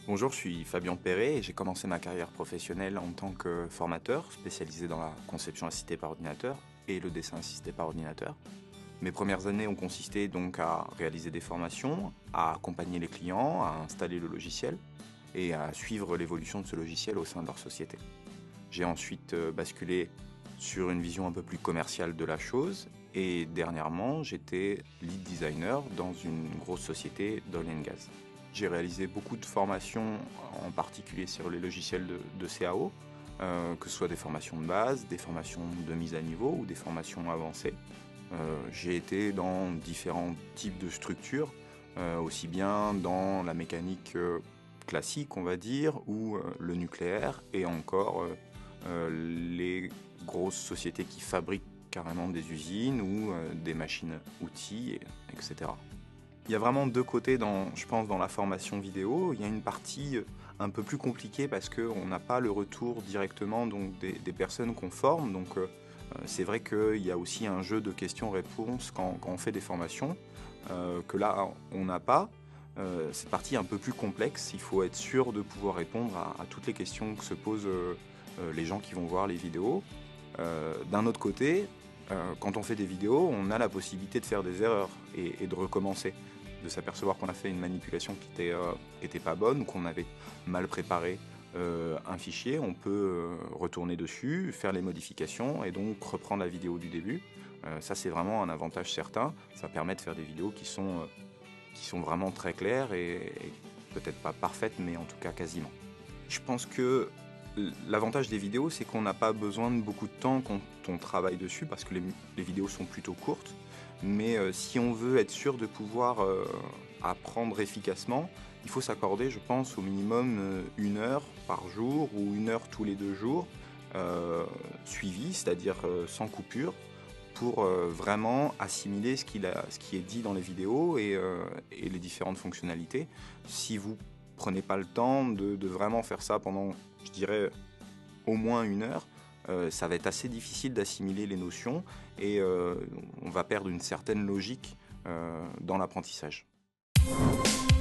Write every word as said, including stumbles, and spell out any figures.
Bonjour, je suis Fabien Perret et j'ai commencé ma carrière professionnelle en tant que formateur spécialisé dans la conception assistée par ordinateur et le dessin assisté par ordinateur. Mes premières années ont consisté donc à réaliser des formations, à accompagner les clients, à installer le logiciel et à suivre l'évolution de ce logiciel au sein de leur société. J'ai ensuite euh, basculé sur une vision un peu plus commerciale de la chose et dernièrement j'étais lead designer dans une grosse société d'oil and gas. J'ai réalisé beaucoup de formations, en particulier sur les logiciels de, de C A O, euh, que ce soit des formations de base, des formations de mise à niveau ou des formations avancées. Euh, j'ai été dans différents types de structures, euh, aussi bien dans la mécanique euh, classique, on va dire, ou euh, le nucléaire, et encore euh, euh, les grosses sociétés qui fabriquent carrément des usines ou euh, des machines-outils, et cetera. Il y a vraiment deux côtés, dans, je pense, dans la formation vidéo. Il y a une partie un peu plus compliquée parce qu'on n'a pas le retour directement donc, des, des personnes qu'on forme. Donc euh, c'est vrai qu'il y a aussi un jeu de questions-réponses quand, quand on fait des formations, euh, que là on n'a pas. Euh, c'est partie un peu plus complexe. Il faut être sûr de pouvoir répondre à, à toutes les questions que se posent euh, euh, les gens qui vont voir les vidéos. Euh, D'un autre côté, euh, quand on fait des vidéos, on a la possibilité de faire des erreurs et, et de recommencer, de s'apercevoir qu'on a fait une manipulation qui n'était euh, qui était pas bonne ou qu'on avait mal préparé euh, un fichier. On peut euh, retourner dessus, faire les modifications et donc reprendre la vidéo du début. Euh, ça, c'est vraiment un avantage certain. Ça permet de faire des vidéos qui sont, euh, qui sont vraiment très claires et, et peut-être pas parfaites, mais en tout cas quasiment. Je pense que l'avantage des vidéos, c'est qu'on n'a pas besoin de beaucoup de temps quand on travaille dessus, parce que les, les vidéos sont plutôt courtes. Mais euh, si on veut être sûr de pouvoir euh, apprendre efficacement, il faut s'accorder, je pense, au minimum euh, une heure par jour ou une heure tous les deux jours, euh, suivie, c'est-à-dire euh, sans coupure, pour euh, vraiment assimiler ce, qu'il a, ce qui est dit dans les vidéos et, euh, et les différentes fonctionnalités. Si vous prenez pas le temps de, de vraiment faire ça pendant, je dirais, au moins une heure, euh, ça va être assez difficile d'assimiler les notions et euh, on va perdre une certaine logique euh, dans l'apprentissage.